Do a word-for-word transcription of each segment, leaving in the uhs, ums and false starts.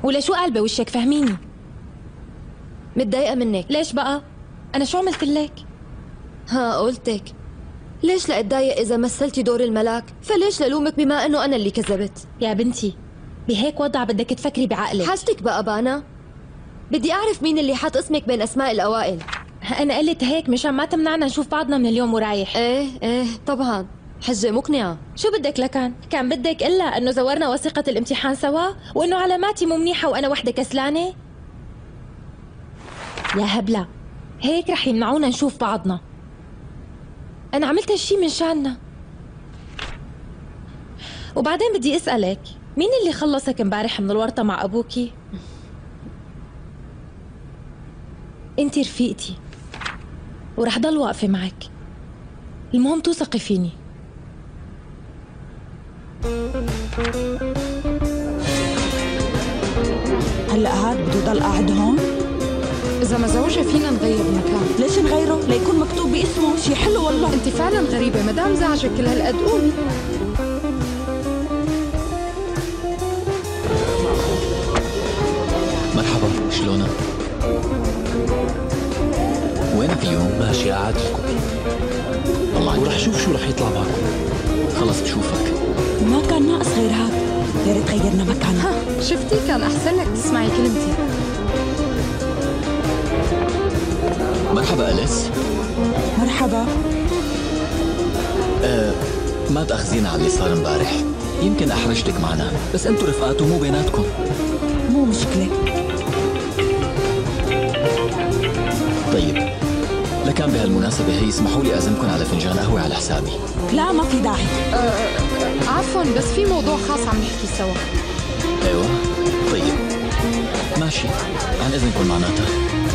ولا شو قلبه وشك؟ فهميني. متضايقة منك. ليش بقى؟ أنا شو عملت لك؟ ها قلتك ليش لأتضايق إذا مثلتي دور الملاك؟ فليش للومك بما إنه أنا اللي كذبت؟ يا بنتي بهيك وضع بدك تفكري بعقلك. حاجتك بقى بانا؟ بدي أعرف مين اللي حط اسمك بين أسماء الأوائل. أنا قلت هيك مشان ما تمنعنا نشوف بعضنا من اليوم ورايح. إيه إيه طبعا، حجة مقنعة. شو بدك لكان؟ كان بدك إلا إنه زورنا وثيقة الامتحان سوا وإنه علاماتي مو منيحة وأنا وحدة كسلانة؟ يا هبلة هيك رح يمنعونا نشوف بعضنا. أنا عملت هالشي من شاننا. وبعدين بدي أسألك، مين اللي خلصك امبارح من الورطة مع أبوكي؟ انتي رفيقتي ورح ضل واقفة معك، المهم توثقي فيني. هلا هاد بده يضل قاعد هون؟ إذا ما زوجها فينا نغير مكان. ليش نغيره؟ ليكون مكتوب باسمه، شي حلو والله. انت فعلا غريبة، مدام زعجك كل هالقد قومي. مرحبا، شلونك؟ وينك اليوم؟ ماشي قاعد لكم. الله ورح شوف شو رح يطلع معكم. خلص بشوفك. ما كان ناقص غير هاد، يا ريت غيرنا مكان. ها شفتي، كان أحسن لك تسمعي كلمتي. مرحبا أليس. مرحبا. أه ما تأخذينا على اللي صار امبارح، يمكن أحرجتك معنا، بس أنتوا رفقات ومو بيناتكم. مو مشكلة. طيب لكان بهالمناسبة هي اسمحوا لي أعزمكم على فنجان قهوة على حسابي. لا ما في داعي. أه أه عفوا، بس في موضوع خاص عم نحكي سوا. أيوة طيب ماشي، عن إذنكم معناتها.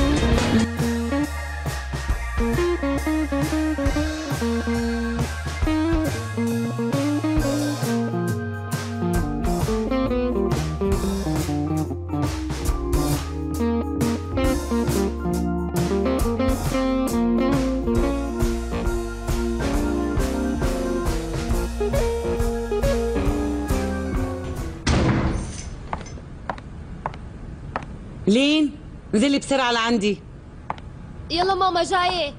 لين نزلي بسرعة لعندي. يلا ماما جاية.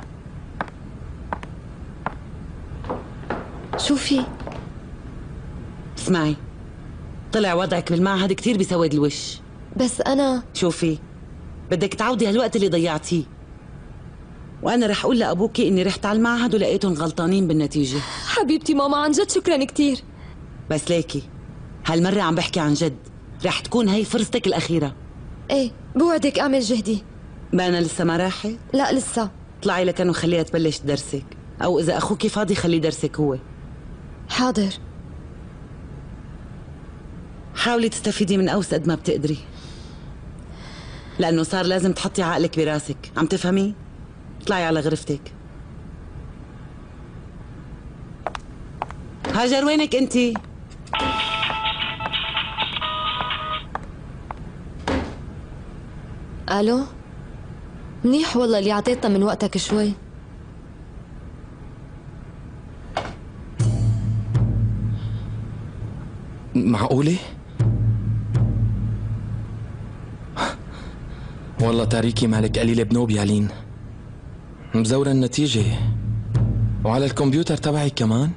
شوفي اسمعي، طلع وضعك بالمعهد كتير بسود الوش. بس أنا شوفي، بدك تعوضي هالوقت اللي ضيعتيه، وأنا رح أقول لأبوكي إني رحت على المعهد ولقيتهم غلطانين بالنتيجة. حبيبتي ماما عن جد شكرا كتير. بس ليكي هالمرة عم بحكي عن جد، رح تكون هي فرصتك الأخيرة. ايه بوعدك اعمل جهدي. بانا لسه ما راحت؟ لا لسه. طلعي لكن وخليها تبلش درسك، او اذا اخوك فاضي خليه درسك هو. حاضر. حاولي تستفيدي من اوس قد ما بتقدري، لانه صار لازم تحطي عقلك براسك، عم تفهمي؟ اطلعي على غرفتك. هاجر وينك انتي؟ الو، منيح والله اللي عطيتنا من وقتك شوي. معقولة؟ والله تاريكي مالك قليلة بنوب يا لين، مزورة النتيجة وعلى الكمبيوتر تبعي كمان.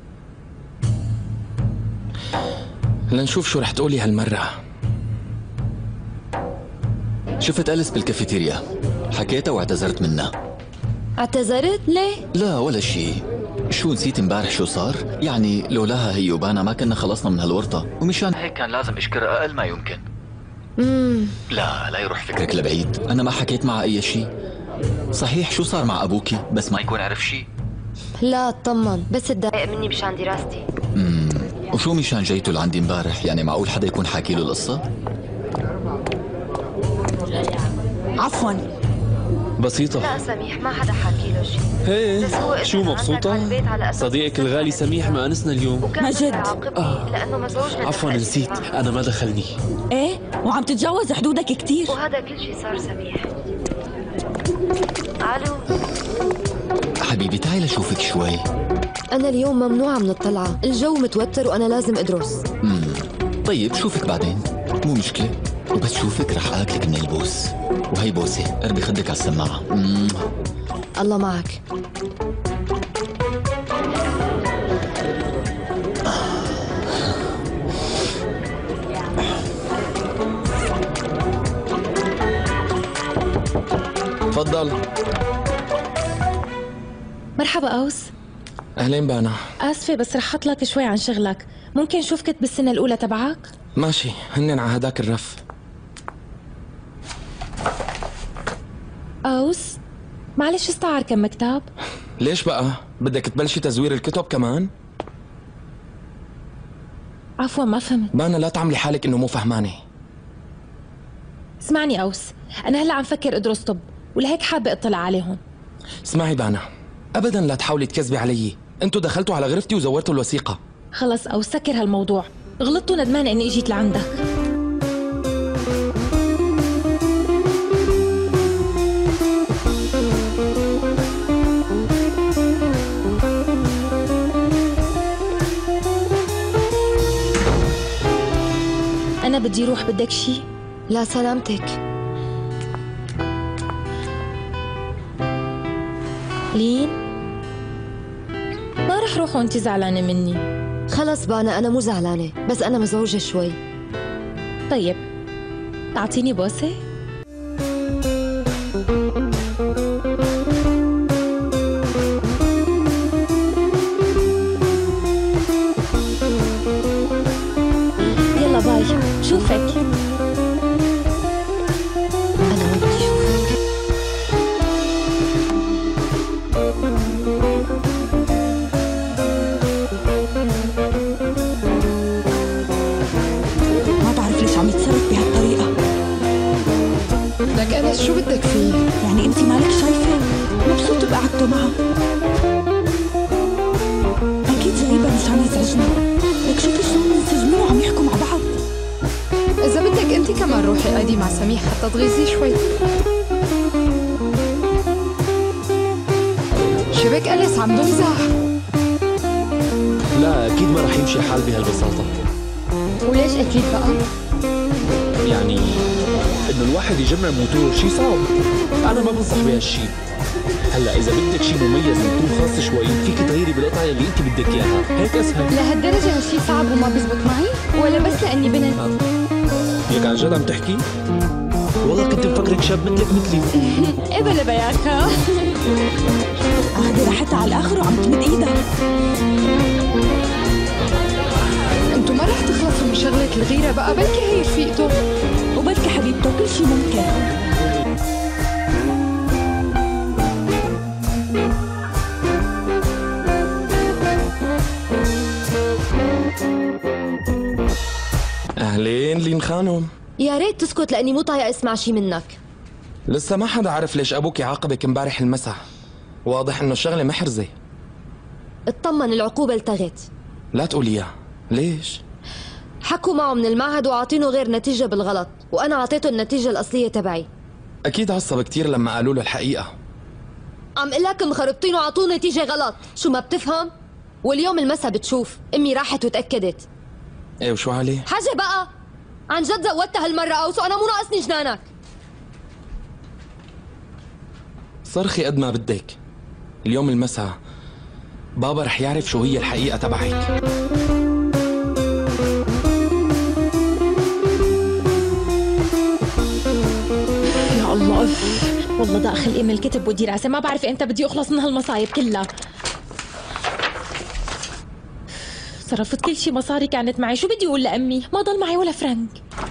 لنشوف شو رح تقولي هالمرة. شفت أليس بالكافيتيريا، حكيتها واعتذرت منها. اعتذرت؟ ليه؟ لا ولا شيء. شو نسيت امبارح شو صار؟ يعني لولاها هي وبانا ما كنا خلصنا من هالورطة، ومشان هيك كان لازم اشكرها أقل ما يمكن. امم لا لا يروح فكرك لبعيد، أنا ما حكيت معها أي شيء. صحيح شو صار مع أبوكي بس ما يكون عرف شيء؟ لا اطمن، بس تضايق مني مشان دراستي. امم وشو مشان جيتوا لعندي امبارح؟ يعني معقول حدا يكون حاكي له القصة؟ عفوا. بسيطة. لا سميح ما حدا حكي له شيء. ايه شو مبسوطة؟ صديقك الغالي سميح ما أنسنا اليوم. مجد. آه. لأنه مزوجنا. عفوا نسيت، أنا ما دخلني. ايه وعم تتجاوز حدودك كتير. وهذا كل شيء صار سميح. الو حبيبي تعي لشوفك شوي. أنا اليوم ممنوعة من الطلعة، الجو متوتر وأنا لازم أدرس. امم طيب شوفك بعدين. مو مشكلة، وبس شوفك رح آكلك من البوس. وهي بوسة، قربي خدك على السماعة. مم. الله معك. تفضل. مرحبا أوس. أهلين بانا. آسفة بس رح أطلق شوي عن شغلك، ممكن شوفك بالسنة الأولى تبعك؟ ماشي، هنن على هداك الرف. أوس معلش استعار كم مكتب؟ ليش بقى؟ بدك تبلشي تزوير الكتب كمان؟ عفوا ما فهمت. بانا لا تعملي حالك إنه مو فهمانة. اسمعني أوس، أنا هلأ عم فكر أدرس طب ولهيك حابة أطلع عليهم. اسمعي بانا، أبدا لا تحاولي تكذبي علي. انتوا دخلتوا على غرفتي وزورتوا الوثيقة. خلص أوس سكر هالموضوع، غلطت وندمانة إني إجيت لعندك. أنا بدي روح، بدك شي؟ لا سلامتك. لين ما رح روح وانت زعلانة مني. خلص بانا أنا مو زعلانة، بس أنا مزعوجة شوي. طيب تعطيني بوسة؟ يلا باي، شوفك. أنا ما بدي أشوفك. ما بعرف ليش عم يتصرف بهالطريقة. لك أنس شو بدك فيه؟ يعني انت مالك شايفة مبسوط بقعدته معه. اكيد جايبه مش عم يزعجنا. لك شوفي شلون منسجمين وعم يحكوا مع بعض. إذا بدك أنت كمان روحي قعدي مع سميح حتى تغيظيه شوي. شبك أنس عم بمزح. لا أكيد ما رح يمشي الحال بهالبساطة. وليش أكيد بقى؟ يعني إنه الواحد يجمع موتور شي صعب، أنا ما بنصح بهالشي. هلا إذا بدك شي مميز يكون خاص شوي فيك تغيري بالقطعة اللي أنت بدك إياها، هيك أسهل. لهالدرجة هالشي صعب وما بيزبط معي؟ ولا بس لأني بنت؟ ليك عن جد عم تحكي؟ والله كنت مفكرك شاب مثلك مثلي. إيه بلا بياخا. اخذي راحتها على الاخر وعم تمد ايدها. انتو ما رح تخلصوا من شغلة الغيرة بقى، بلكي هي رفيقته وبلكي حبيبته، كل شي ممكن. أهلين لين خانم. يا ريت تسكت لأني مو طايقة أسمع شي منك. لسه ما حدا عرف ليش أبوك عاقبك امبارح المساء. واضح إنه الشغلة محرزة. اطمن العقوبة التغت. لا تقوليها. ليش؟ حكوا معه من المعهد وعاطينه غير نتيجة بالغلط، وأنا عطيته النتيجة الأصلية تبعي. أكيد عصب كتير لما قالوا له الحقيقة. عم قلك مخربطين وعطوه نتيجة غلط، شو ما بتفهم؟ واليوم المسا بتشوف، أمي راحت وتأكدت. إيه وشو عليه؟ حاجة بقى، عن جد زودتها هالمرة أوس وأنا مو ناقصني جنانك. صرخي قد ما بدك. اليوم المساء بابا رح يعرف شو هي الحقيقة تبعك. يا الله اف، والله داخل ام الكتب ودي راسي، ما بعرف امتى بدي اخلص من هالمصايب كلها. صرفت كل شي مصاري كانت معي، شو بدي اقول لامي؟ ما ضل معي ولا فرنك.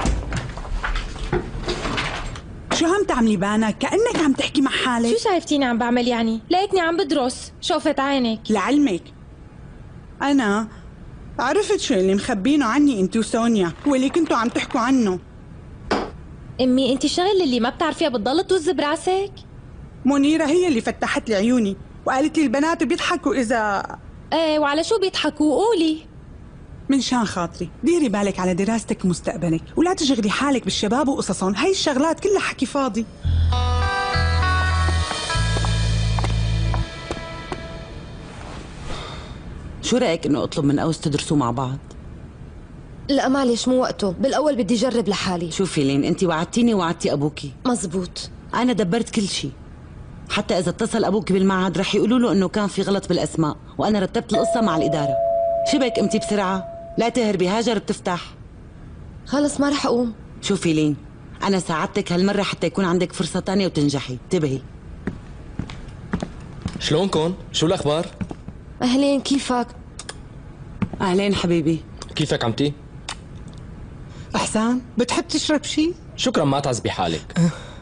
شو عم تعملي بانا؟ كأنك عم تحكي مع حالك. شو شايفتيني عم بعمل يعني؟ لقيتني عم بدرس، شوفت عينك. لعلمك أنا عرفت شو اللي مخبينه عني أنت وسونيا واللي كنتوا عم تحكوا عنه. امي انت الشغل اللي ما بتعرفيها بتضل توز براسك؟ منيرة هي اللي فتحت لي عيوني وقالت لي البنات بيضحكوا إذا... ايه وعلى شو بيضحكوا؟ قولي. من شان خاطري ديري بالك على دراستك ومستقبلك ولا تشغلي حالك بالشباب وقصصهم، هاي الشغلات كلها حكي فاضي. شو رأيك إنه أطلب من أوس تدرسوا مع بعض؟ لا معلش مو وقته، بالاول بدي اجرب لحالي. شوفي لين، انت وعدتيني وعدتي ابوكي. مزبوط. انا دبرت كل شيء، حتى اذا اتصل ابوكي بالمعهد رح يقولوا له انه كان في غلط بالاسماء، وانا رتبت القصه مع الاداره. شبك قمتي بسرعه؟ لا تهربي، هاجر بتفتح. خلص ما رح اقوم. شوفي لين، انا ساعدتك هالمره حتى يكون عندك فرصه تانية وتنجحي، انتبهي. شلونكن؟ شو الاخبار؟ اهلين، كيفك؟ اهلين حبيبي. كيفك عمتي؟ احسان، بتحب تشرب شيء؟ شكرا، ما تعذبي حالك.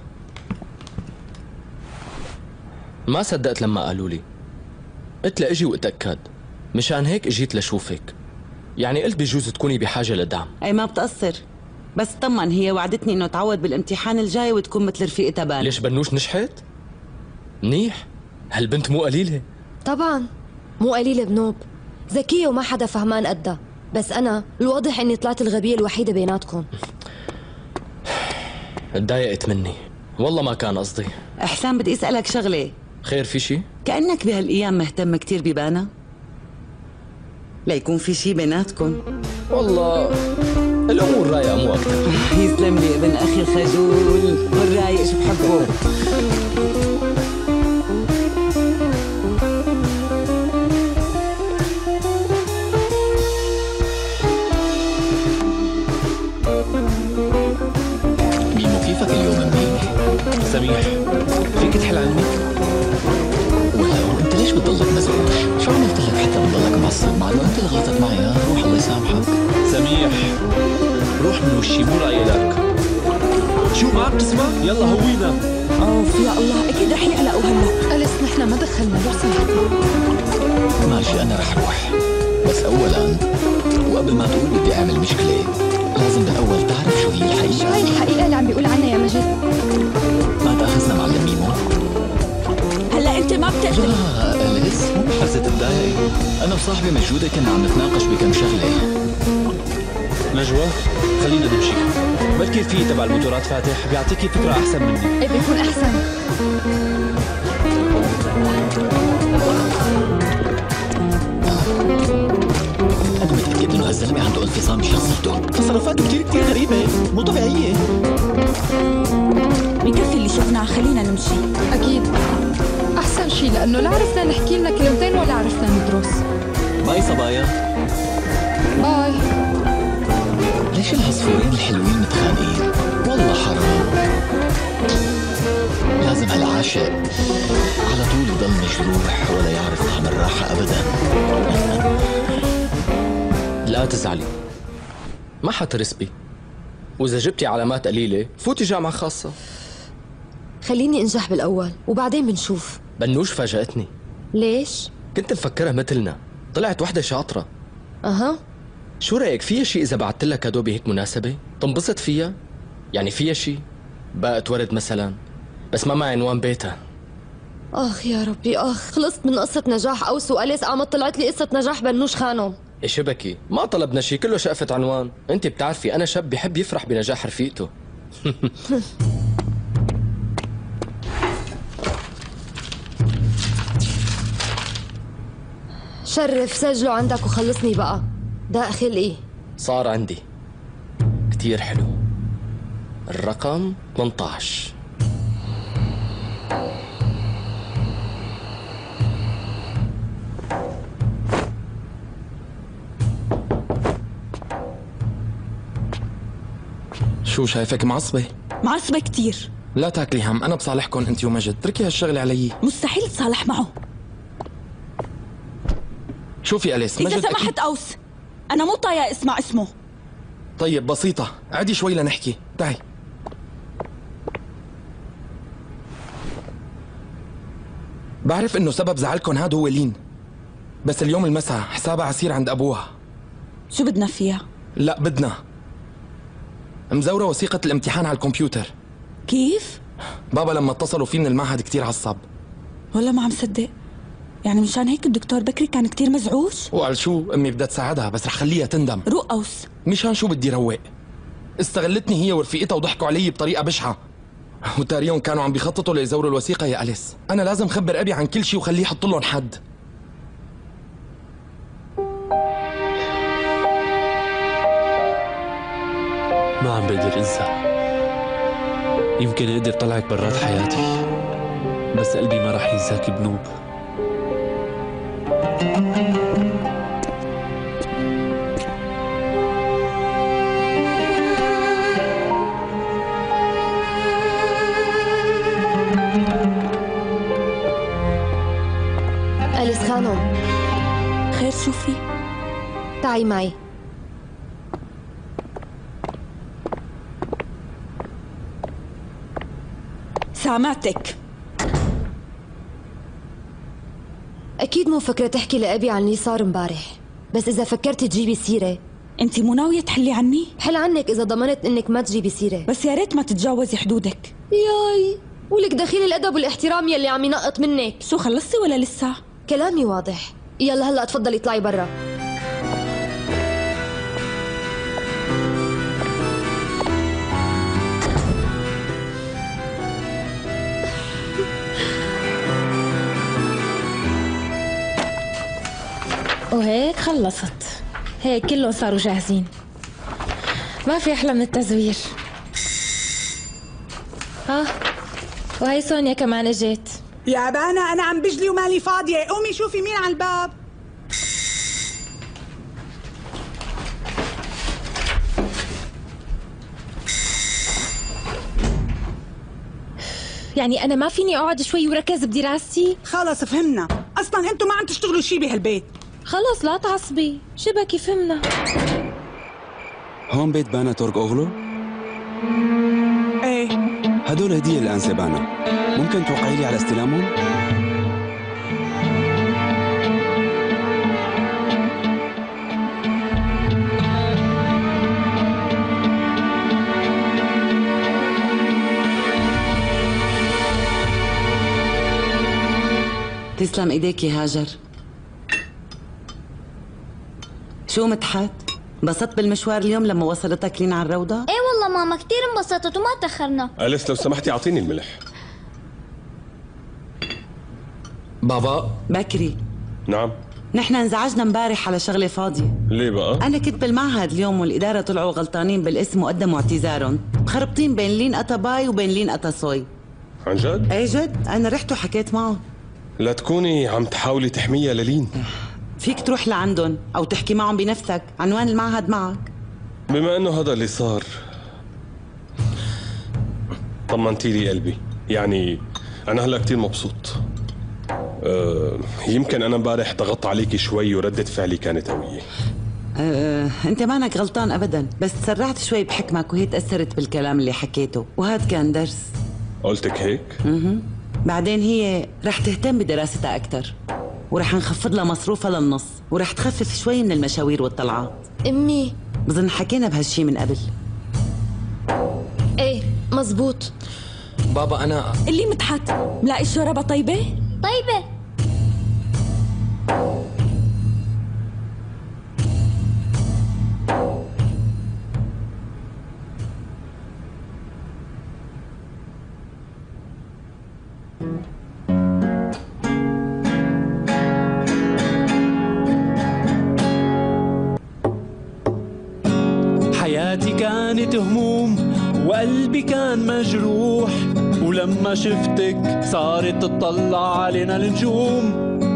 ما صدقت لما قالوا لي، قلت لاجي واتاكد، مشان هيك اجيت لشوفك. يعني قلت بجوز تكوني بحاجه لدعم. اي ما بتقصر، بس طمن، هي وعدتني انه تعود بالامتحان الجاي وتكون مثل رفيقتها بان. ليش بنوش نجحت؟ منيح، هالبنت مو قليله. طبعا مو قليله بنوب، ذكيه وما حدا فهمان قدها، بس انا الواضح اني طلعت الغبيه الوحيده بيناتكم. تضايقت مني، والله ما كان قصدي. احسان بدي اسالك شغله. خير، في شي؟ كانك بهالايام مهتم كتير ببانا، ليكون في شي بيناتكم. والله الامور رايقه مو اكثر. يسلم لي ابن اخي الخجول والرايق، شو بحبه. ميمو، كيفك اليوم منيح؟ سميح، فيك تحل عني؟ ولو انت ليش بتضلك مزعوج؟ شو عملت لك حتى بتضلك معصب؟ مع انه انت اللي غلطت معي. ها روح الله يسامحك. سميح، روح من وشي، مو رايق لك. شو ما عم تسمع؟ يلا هوينا. اوف يا الله، اكيد رح يقلقوا هلا. أليس نحن ما دخلنا، لو سمحتي. ماشي، انا رح اروح، بس اولا وقبل ما تقول بدي اعمل مشكله، لازم بالاول تعرف شو هي الحقيقه. شو هي الحقيقة اللي عم بيقول عنها يا مجد؟ ما تاخذنا معلم ميمو. هلا انت ما بتقدر. لا اليس، مو بحرزة تضايقي، انا وصاحبي مجهودة كنا عم نتناقش بكم شغله. نجوى، خلينا نمشي، بلكي في تبع الموتورات فاتح بيعطيكي فكره احسن مني. ايه بيكون احسن. انا متاكد انه هالزلمه عنده انفصام بشخصيته، تصرفاته كثير كثير غريبه، مو طبيعيه. بكفي اللي شفناه، خلينا نمشي. اكيد احسن شيء، لانه لا عرفنا نحكي لنا كلمتين ولا عرفنا ندرس. باي صبايا. باي. ليش العصفورين الحلوين متخانقين؟ والله حرام. لازم هالعاشق على طول يضل مجروح ولا يعرف طعم الراحة أبدا. لا تزعلي، ما حترسبي، وإذا جبتي علامات قليلة فوتي جامعة خاصة. خليني انجح بالاول وبعدين بنشوف. بنوش فاجأتني. ليش؟ كنت مفكرها مثلنا، طلعت وحدة شاطرة. اها، شو رأيك فيها شيء إذا بعثت لها كادو بهيك مناسبة؟ تنبسط فيها؟ يعني فيها شيء؟ باقة ورد مثلا، بس ما معي عنوان بيتها. اخ يا ربي اخ، خلصت من قصة نجاح اوس وأليس، قامت طلعت لي قصة نجاح بنوش خانم. ايش شبكي؟ ما طلبنا شيء، كله شقفة عنوان. انت بتعرفي انا شاب بحب يفرح بنجاح رفيقته. شرف سجله عندك وخلصني بقى. داخل ايه؟ صار عندي كتير حلو، الرقم ثمانية عشر. شو شايفك معصبة؟ معصبة كتير. لا تاكلي هم، أنا بصالحكم أنت ومجد، تركي هالشغلة علي. مستحيل تصالح معه. شوفي أليس، مجد إذا سمحت أكيد... أوس، أنا مو طايقة اسمع اسمه. طيب بسيطة، عادي شوي لنحكي، تعي. بعرف إنه سبب زعلكم هاد هو لين، بس اليوم المساء حسابها عسير عند أبوها. شو بدنا فيها؟ لا بدنا مزورة وثيقة الامتحان على الكمبيوتر. كيف؟ بابا لما اتصلوا فيه من المعهد كتير عصب. والله ما عم صدق، يعني مشان هيك الدكتور بكري كان كتير مزعوج؟ وقال شو، امي بدها تساعدها بس رح خليها تندم. روق أوس. مشان شو بدي روق؟ استغلتني هي ورفيقتها وضحكوا علي بطريقة بشعة، وتاريهم كانوا عم بيخططوا ليزوروا الوثيقة. يا أليس أنا لازم خبر أبي عن كل شي وخليه يحط لهم حد. ما عم بقدر انسى. يمكن اقدر طلعك برات حياتي، بس قلبي ما رح ينساك بنوب. أليس خانم، خير شو في؟ تعي معي. سامعتك. أكيد مو فكرة تحكي لأبي عن اللي صار مبارح، بس إذا فكرتي تجيبي سيرة. انت مو ناوية تحلي عني؟ حل عنك إذا ضمنت إنك ما تجيبي سيرة. بس يا ريت ما تتجاوزي حدودك. ياي ولك دخيل الأدب والاحترام يلي عم ينقط منك. شو خلصتي ولا لسه؟ كلامي واضح. يلا هلا تفضلي اطلعي برا. وهيك خلصت. هيك كلهم صاروا جاهزين، ما في أحلى من التزوير. ها وهي سونيا كمان اجت. يا بانا أنا عم بجلي ومالي فاضية، قومي شوفي مين على الباب. يعني أنا ما فيني أقعد شوي وركز بدراستي؟ خلص فهمنا، أصلا أنتم ما عم تشتغلوا شي بهالبيت. خلص لا تعصبي، شبكي فهمنا. هون بيت بانا تورك أوغلو؟ ايه هدول هدية لأنسة بانا، ممكن توقعي لي على استلامهم؟ تسلم ايديك يا هاجر. شو مدحت؟ انبسطت بالمشوار اليوم لما وصلتك لينا على الروضة؟ ايه والله ماما كتير انبسطت وما تأخرنا. أليس لو سمحتي اعطيني الملح. بابا. بكري. نعم. نحن انزعجنا امبارح على شغلة فاضية. ليه بقى؟ أنا كنت بالمعهد اليوم والإدارة طلعوا غلطانين بالاسم وقدموا اعتذارهم، مخربطين بين لين أتاباي وبين لين أتاسوي. عن جد؟ ايه جد، أنا رحت وحكيت معه. لا تكوني عم تحاولي تحميها للين. فيك تروح لعندهم أو تحكي معهم بنفسك، عنوان المعهد معك. بما إنه هذا اللي صار طمنتي لي قلبي، يعني أنا هلا كتير مبسوط. أه يمكن أنا امبارح ضغطت عليكي شوي وردة فعلي كانت قوية. أه، أنت مانك غلطان أبدا، بس تسرعت شوي بحكمك وهي تأثرت بالكلام اللي حكيته، وهذا كان درس. قلتك هيك؟ اها. بعدين هي رح تهتم بدراستها أكتر، ورح نخفض لها مصروفها للنص، ورح تخفف شوي من المشاوير والطلعات. أمي بظن حكينا بهالشي من قبل. ايه مزبوط. بابا أنا اللي مدحت ملاقي الشوربة طيبة؟ طيبة. حياتي كانت هموم وقلبي كان مجروح، ولما شفتك صارت تطلع علينا النجوم.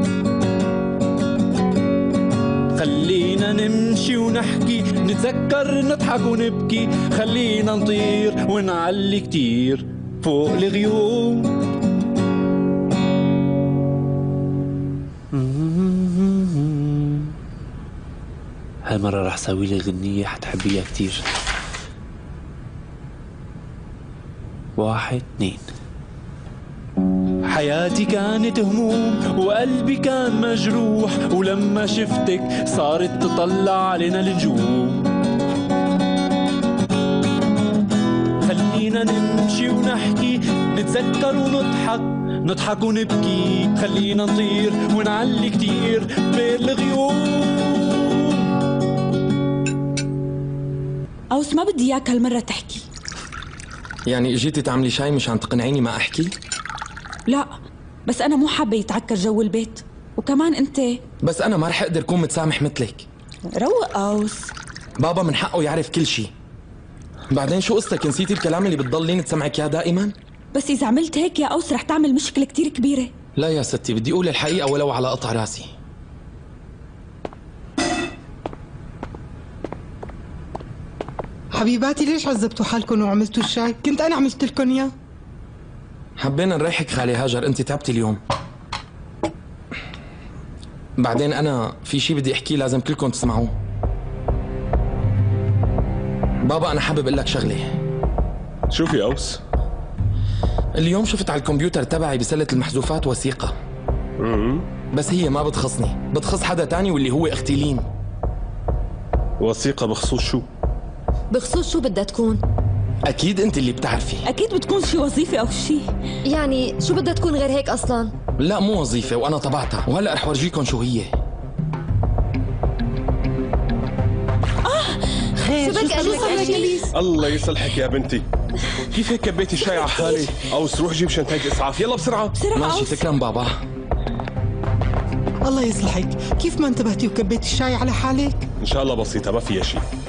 خلينا نمشي ونحكي، نتذكر نضحك ونبكي، خلينا نطير ونعلي كتير فوق الغيوم. هالمرة رح سوي لي غنية حتحبيها كتير. واحد اثنين. حياتي كانت هموم وقلبي كان مجروح، ولما شفتك صارت تطلع علينا النجوم. خلينا نمشي ونحكي، نتذكر ونضحك، نضحك ونبكي، خلينا نطير ونعلي كتير بين الغيوم. أوس ما بدي إياك هالمرة تحكي. يعني اجيتي تعملي شاي مشان تقنعيني ما احكي؟ لا بس أنا مو حابة يتعكر جو البيت، وكمان أنت. بس أنا ما رح أقدر أكون متسامح مثلك. روق أوس. بابا من حقه يعرف كل شي. بعدين شو قصتك؟ نسيتي الكلام اللي بتضلين تسمعك اياه دائما؟ بس إذا عملت هيك يا أوس رح تعمل مشكلة كتير كبيرة. لا يا ستي، بدي أقول الحقيقة ولو على قطع راسي. حبيباتي ليش عذبتوا حالكم وعملتوا الشاي؟ كنت أنا عملت لكم إياه. حبينا نريحك خالي هاجر، أنت تعبتي اليوم. بعدين أنا في شي بدي أحكيه لازم كلكم تسمعوه. بابا أنا حابب أقول لك شغلة. شوفي يا أوس، اليوم شفت على الكمبيوتر تبعي بسلة المحذوفات وثيقة. بس هي ما بتخصني، بتخص حدا تاني واللي هو اختي لين. وثيقة بخصوص شو؟ بخصوص شو بدها تكون؟ أكيد أنت اللي بتعرفي. أكيد بتكون شي وظيفة أو شي. يعني شو بدها تكون غير هيك أصلاً؟ لا مو وظيفة، وأنا طبعتها وهلأ رح ورجيكم شو هي. شو بك أليس؟ الله يصلحك يا بنتي، كيف هيك كبيتي الشاي على حالي؟ أوس روح جيب شنطة إسعاف، يلا بسرعة. بسرعة ماشي أوس. تكرم بابا. الله يصلحك، كيف ما انتبهتي وكبيتي الشاي على حالك؟ إن شاء الله بسيطة ما فيها شيء.